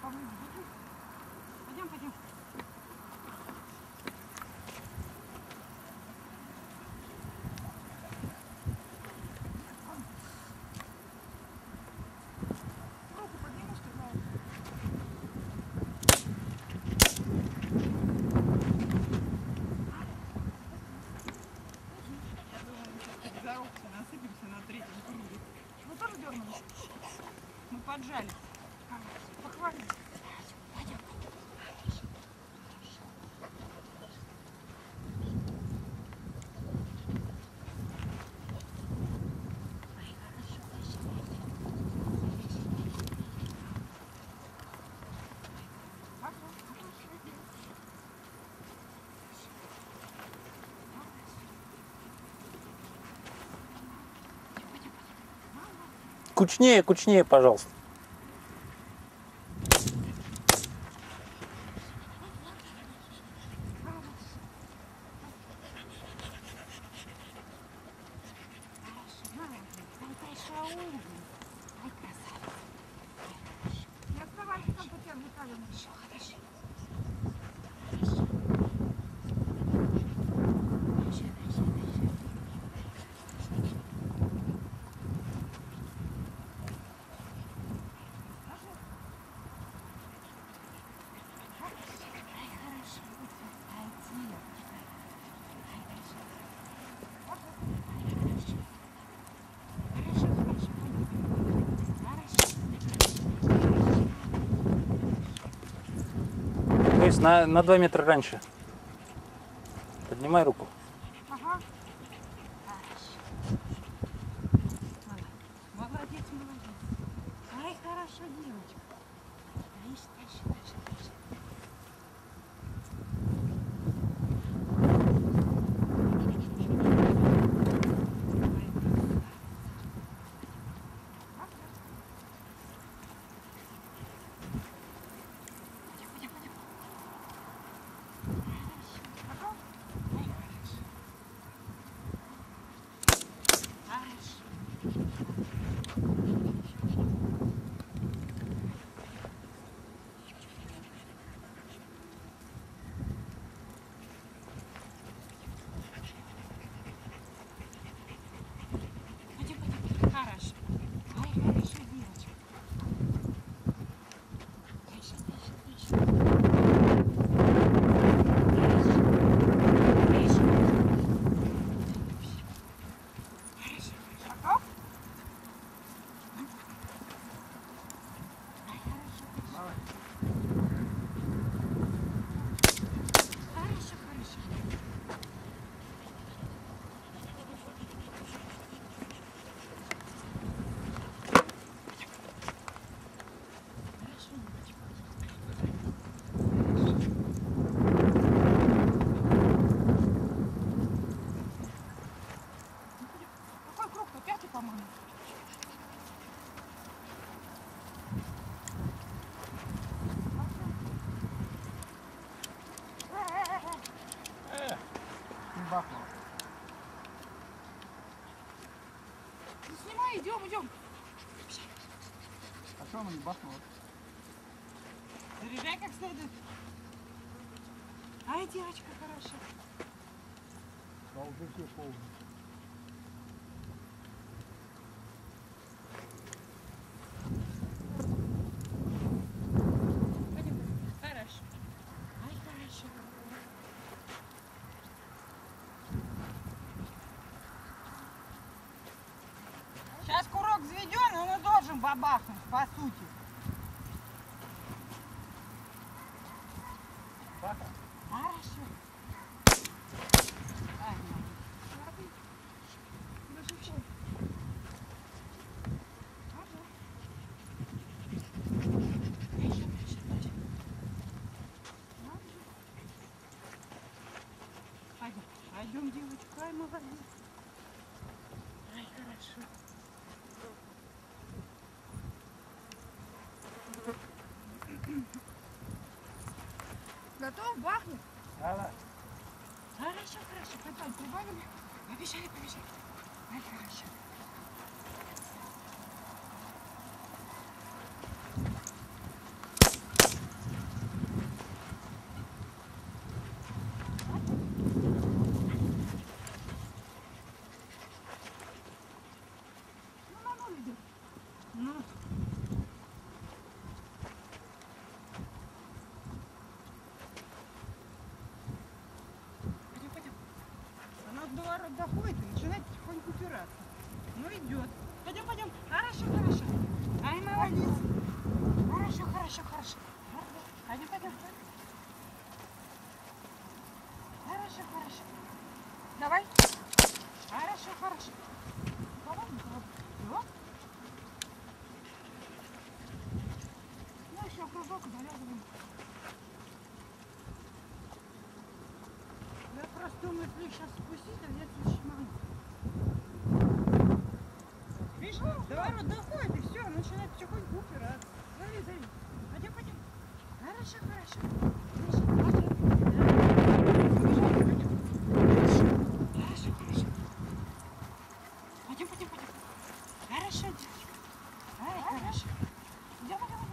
Пойдем, пойдем. Руку подниму, сказала. Я думаю, мы сейчас здоровцы насыпемся на третьем круге. Вы тоже дернулись? Мы поджали. Похвалили. Пойдем. Кучнее, кучнее, пожалуйста. Не оставайся там, Татьяна Михайловна. Еще хорошо. То есть на 2 метра раньше. Поднимай руку. Ага. Молодец, молодец. Ай, хорошо, девочка. Тащи, тащи, тащи, тащи. Хорошо. Ай, хорошо, девочка. Тише, тише, тише. Тише. Хорошо. Готов? Ай, хорошо, хорошо. Хорошо, хорошо. Какой круг-то? Пятый, по-моему. Ну, снимай, идем, идем. А что она не бахнула? Заряжай как следует. Ай, девочка, хорошо. А уже все полно. Пойдем. Хорошо. Ай, хорошо. Сейчас курок взведен, он и должен бабахнуть, по сути. Хорошо. Ай, пойдем, пойдем, девочка, ай, молодец. Ай, хорошо. Готов? Бахнет? Да. Хорошо, хорошо. Пойдем, прибавили. Побежали, побежали. Ай, хорошо. Хорошо, хорошо. Давай. Хорошо, хорошо. Давай, давай. Вот. Ну, еще кружок завязываем. Я просто думаю, если их сейчас спустить, а взять шман. Видишь, доворот доходит, и все, начинает потихоньку упираться. Зови, зови. Пойдем, пойдем. Хорошо, хорошо. Хорошо, хорошо. Хорошо, хорошо. Пойдем, пойдем, пойдем. Хорошо, девочка. Ай, хорошо. Идем, идем.